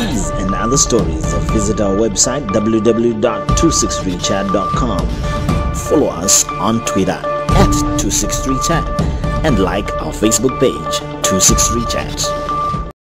these and other stories, visit our website www.263chat.com. Follow us on Twitter @263chat and like our Facebook page 263chat.